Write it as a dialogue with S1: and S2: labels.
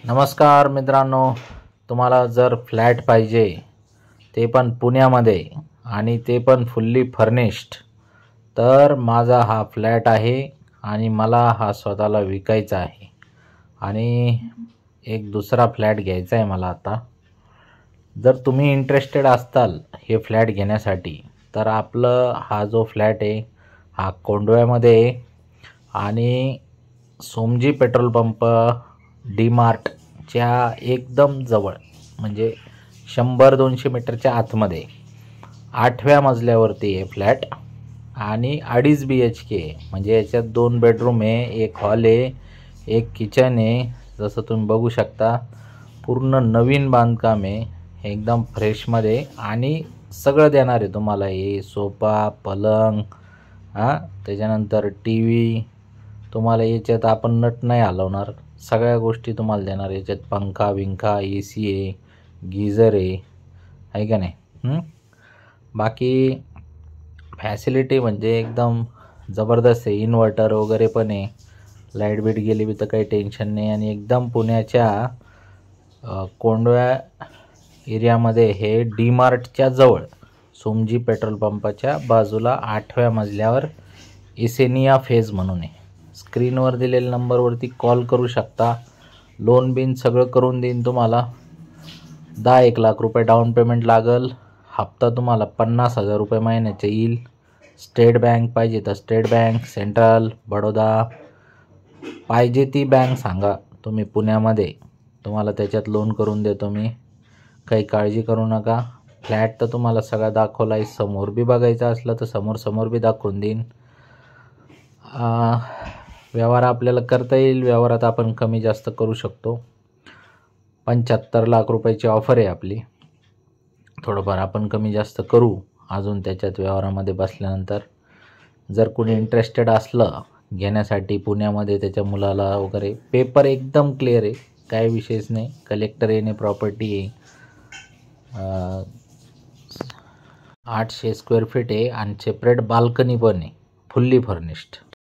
S1: नमस्कार मित्रांनो, तुम्हाला जर फ्लॅट पाहिजे ते पण पुण्यामध्ये आणि ते पण फुल्ली फर्निश्ड, तर माझा हा फ्लॅट आहे आणि मला हा स्वतःला विकायचा आहे आणि एक दुसरा फ्लॅट घ्यायचा आहे मला आता. जर तुम्ही इंटरेस्टेड असताल हे फ्लॅट घेण्यासाठी तर आपलं हा जो फ्लॅट आहे हा कोंडव्यामध्ये आहे आणि सोमजी पेट्रोल पंप डी मार्टच्या एकदम जवळ, म्हणजे 100-200 मीटरच्या आतमध्ये 8व्या मजल्यावरती आहे फ्लॅट आणि 2.5 BHK म्हणजे याच्यात 2 बेडरूम आहे, एक हॉल आहे, एक किचन आहे. जसं तुम्ही बघू शकता पूर्ण नवीन बांधकाम आहे, एकदम फ्रेशमध्ये आणि सगळं देणार आहे तुम्हाला. हे सोफा, पलंग, त्याच्यानंतर TV तुम्हाला याच्यात आपण नट नाही हलवणार, सगळ्या गोष्टी तुम्हाला देणार. याच्यात पंखा विंखा AC आहे, गीझर आहे का नाही. बाकी फॅसिलिटी म्हणजे एकदम जबरदस्त आहे. इन्व्हर्टर वगैरे पण आहे, लाईट बीट गेली बी तर काही टेन्शन नाही. आणि एकदम पुण्याच्या कोंडव्या एरियामध्ये हे डी मार्टच्या जवळ सोमजी पेट्रोल पंपाच्या बाजूला 8व्या मजल्यावर इसेनिया फेज म्हणून आहे. स्क्रीनवर दिलेल्या नंबरवरती कॉल करू शकता. लोन बिन सगळं करून देईन तुम्हाला. 10-1 लाख रुपये डाऊन पेमेंट लागल. हप्ता तुम्हाला 50,000 रुपये महिन्याचे येईल. स्टेट बँक पाहिजे तर स्टेट बँक, सेंट्रल, बडोदा, पाहिजे ती बँक सांगा तुम्ही पुण्यामध्ये, तुम्हाला त्याच्यात लोन करून देतो मी. काही काळजी करू नका. फ्लॅट तर तुम्हाला सगळा दाखवला आहे. समोर बी बघायचं असलं तर समोर बी दाखवून देईन. व्यवहार आपल्याला करता येईल. व्यवहारात आपण कमी जास्त करू शकतो. 75 लाख रुपयाची ऑफर आहे आपली. थोडंफार आपण कमी जास्त करू अजून त्याच्यात व्यवहारामध्ये बसल्यानंतर. जर कोणी इंटरेस्टेड असलं घेण्यासाठी पुण्यामध्ये, त्याच्या मुलाला वगैरे, पेपर एकदम क्लिअर आहे, काय विषयच नाही. कलेक्टर येणे प्रॉपर्टी आहे. 800 स्क्वेअर फीट आहे आणि सेपरेट बाल्कनी पण आहे, फुल्ली फर्निश्ड.